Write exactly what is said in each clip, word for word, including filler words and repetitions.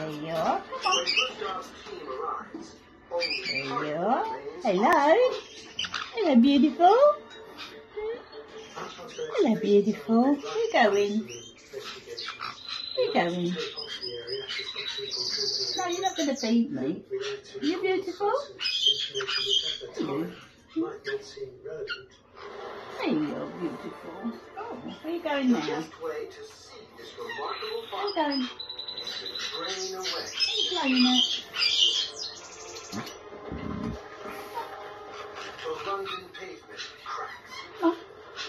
There you are. Come on. There you are. Hello. Hello, beautiful. Hello, beautiful. Where you going? Where you going? No, you're not going to feed me. You're beautiful. Hello. There you are, beautiful. Oh, where are you going now? Where are you going? Where are you playing at? The London pavement cracks. Come on.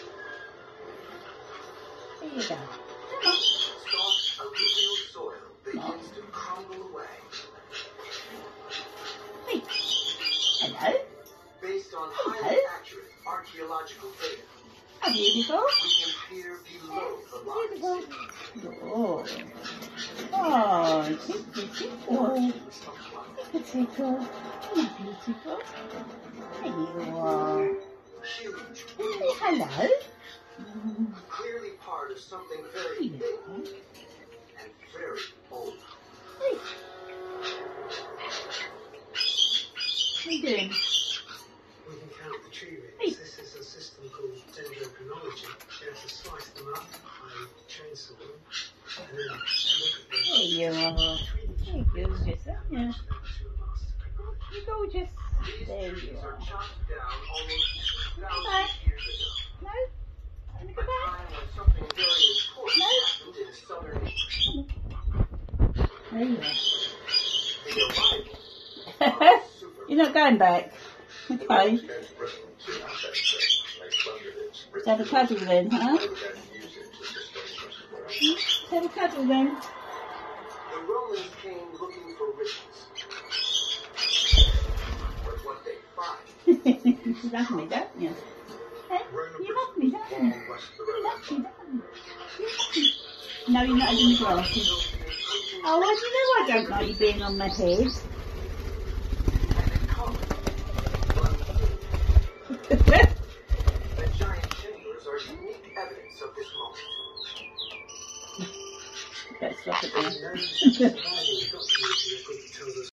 There you go. Come on. Soft alluvial soil begins to crumble away. Hey. Hello. Based on Hello. highly accurate archaeological data, How beautiful. we can peer below the line. Beautiful. Oh. Oh, tickle, tickle. Tickle, tickle. Isn't that beautiful? There you are. Huge, Hey, hello. clearly part of something very big and very old. Hey. What are you doing? We can count the tree rings. Hey. This is a system called dendrochronology. You have to slice them up by chainsaw them, and then look at the There you are. You're gorgeous, aren't you? You're gorgeous. There you are. chopped down almost two Come thousand back. years ago. No? Wanna A go back? time when something very important No. happened in southern England. There you are. The arrival You're not going back. Okay. Let's have a cuddle then, huh? Let's have a cuddle then. The Romans came looking for riches. But what they find You love me, don't you? Hey, you love me, don't you? You love me, don't you? You love me. No, you're not having the glasses. Oh, well, you know I don't like you being on my head. the giant chambers are unique evidence of this moment. Let's look at this.